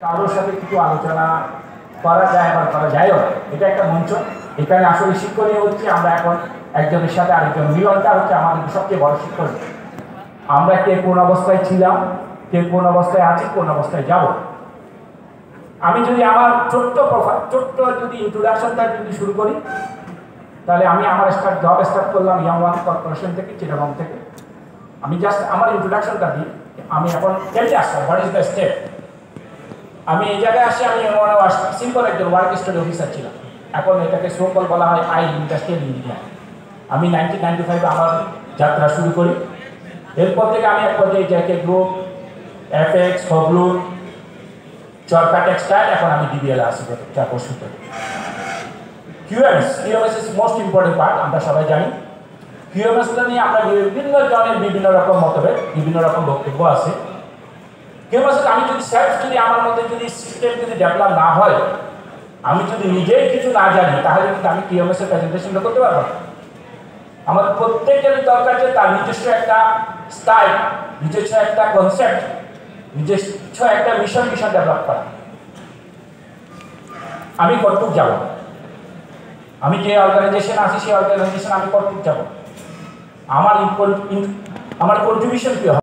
কারোর সাথে কিছু আলোচনা করা যায় বা করা যায়ও, এটা একটা মঞ্চ। এখানে আসলে শিক্ষণীয় হচ্ছে আমরা এখন একজনের সাথে আরেকজন মিলনটা হচ্ছে আমাদের সবচেয়ে বড় শিক্ষণ। আমরা কে কোন অবস্থায় ছিলাম, কে কোন অবস্থায় আছি, কোন অবস্থায় যাব। আমি যদি আমার ছোট্ট যদি ইন্ট্রোডাকশনটা যদি শুরু করি, তাহলে আমি আমার জব স্টার্ট করলাম ইয়াং ওয়ান কর্পোরেশন থেকে, চিটাগং থেকে। আমি জাস্ট আমার ইন্ট্রোডাকশনটা দিই। আমি এখন কেমনি আসলাম, হোয়াট ইজ দ্য স্টেপ। আমি এই জায়গায় আসি, আমি সিম্পল একজন ওয়ার্ক স্টাডি অফিসার ছিলাম। এখন এটাকে সোকল বলা হয় ইন্ডাস্ট্রিয়াল ইঞ্জিনিয়ার। আমি 1995 আমার যাত্রা শুরু করি। এরপর থেকে আমি এক পর্যায়ে জ্যাকে গ্রুপ, এফএক্স, হবলুর, চরকা টেক্সটাইল, এখন আমি ডিবিএল আসি 4 বছর ধরে। QMS is most important part, আমরা সবাই জানি। কিউএমএসটা নিয়ে আমরা বিভিন্ন জনের বিভিন্ন রকম মতভেদ, বিভিন্ন রকম বক্তব্য আছে। আমি যদি আমার মধ্যে যদি সিস্টেম যদি ডেভেলপ না হয়, আমি যদি নিজেই কিছু না জানি, তাহলে কিন্তু আমি কিউএমএস এর প্রেজেন্টেশনটা করতে পারবো না। আমাদের প্রত্যেকের দরকার যে তার নিজস্ব একটা স্টাইল, নিজস্ব একটা কনসেপ্ট, নিজস্ব একটা মিশন ডেভেলপ করা। আমি কতটুক যাব, আমি যে অর্গানাইজেশন আছি সেই অর্গানাইজেশন আমি কতটুক যাব, আমার কন্ট্রিবিউশন কি হবে।